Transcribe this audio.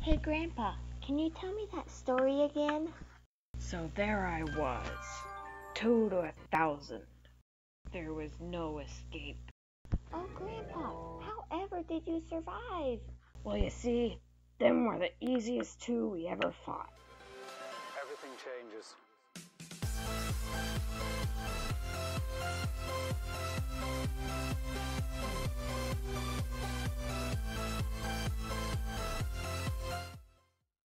Hey, Grandpa, can you tell me that story again? So there I was, 2 to 1,000. There was no escape. Oh, Grandpa, however did you survive? Well, you see, them were the easiest two we ever fought. Everything changes